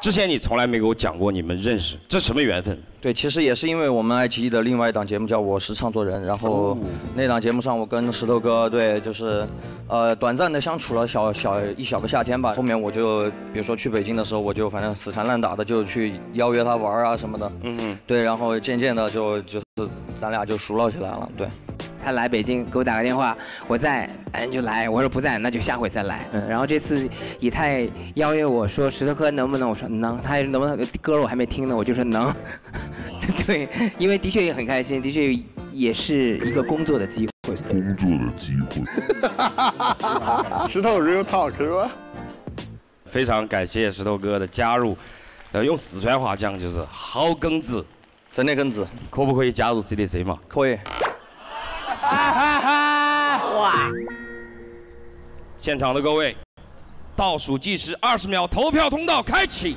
之前你从来没给我讲过你们认识，这什么缘分？ 对，其实也是因为我们爱奇艺的另外一档节目叫《我是唱作人》，然后那档节目上我跟石头哥对就是短暂的相处了一小个夏天吧。后面我就比如说去北京的时候，我就反正死缠烂打的就去邀约他玩啊什么的。对，然后渐渐的就是咱俩就熟络起来了。对。 他来北京给我打个电话，我在，你就来。我说不在，那就下回再来。然后这次以太邀约我说石头哥能不能？我说能。他能不能？歌我还没听呢，我就说能。对，因为的确也很开心，的确也是一个工作的机会。 石头 real talk 是吧？ 非常感谢石头哥的加入，用四川话讲就是好庚子， 真的庚子， 可不可以加入 CDC 嘛？ 可以。 哇！现场的各位，倒数计时20秒，投票通道开启。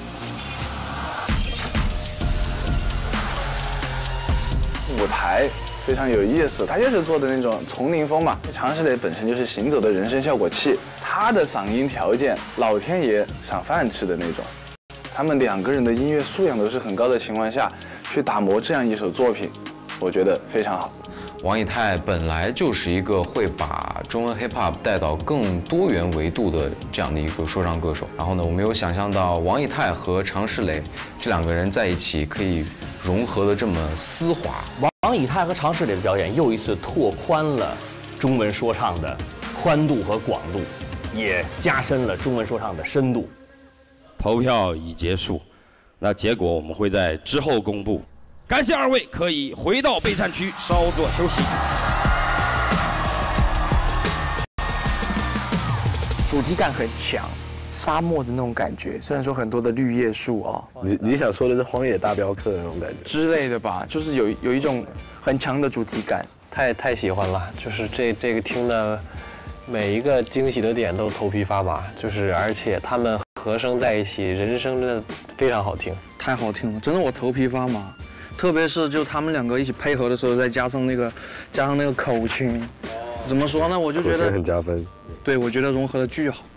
舞台非常有意思，他就是做的那种丛林风嘛。常石磊本身就是行走的人声效果器，他的嗓音条件，老天爷赏饭吃的那种。他们两个人的音乐素养都是很高的情况下，去打磨这样一首作品，我觉得非常好。 王以太本来就是一个会把中文 hip hop 带到更多元维度的这样的一个说唱歌手。然后呢，我没有想象到王以太和常石磊这两个人在一起可以融合的这么丝滑。 王以太和常石磊的表演又一次拓宽了中文说唱的宽度和广度，也加深了中文说唱的深度。 投票已结束，那结果我们会在之后公布。 感谢二位，可以回到备战区稍作休息。 主题感很强，沙漠的那种感觉。虽然说很多的绿叶树啊， 你想说的是荒野大镖客的那种感觉之类的吧，就是有一种很强的主题感。 太喜欢了，就是这个听的每一个惊喜的点都头皮发麻，就是而且他们和声在一起，人声真的非常好听， 太好听了，真的我头皮发麻。 特别是就他们两个一起配合的时候，再加上那个口琴，怎么说呢？我就觉得很加分。 对，我觉得融合的巨好。